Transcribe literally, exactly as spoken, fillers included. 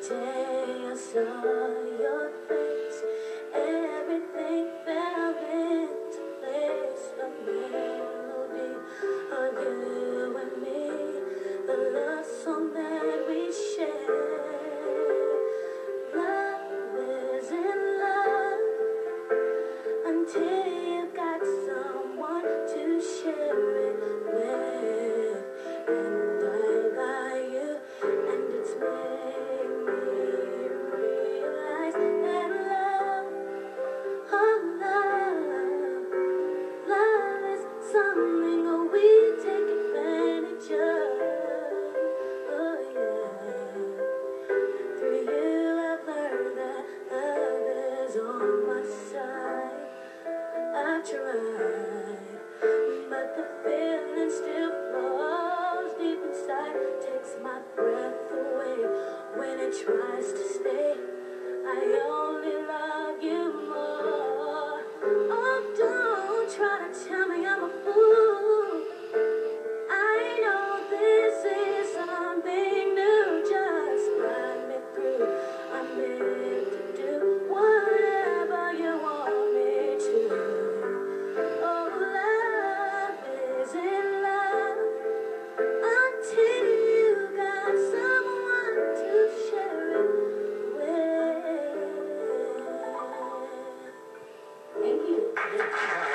day I saw your face, everything fell into place. A melody of you and me, the love song that we share. Love isn't love until you got someone to share it with. And I got you, and it's made me realize that love, oh love, love is something we take advantage of. Oh yeah. Through you I've learned that love is on my side. I've tried, but the feeling still flows deep inside. Takes my breath away when it tries to stay. I only love you more. Oh, don't try to tell me I'm a fool. I know this is something new. Just ride me through. I'm meant to do whatever you want me to. Oh, love isn't love until you got someone to share it with. Thank you.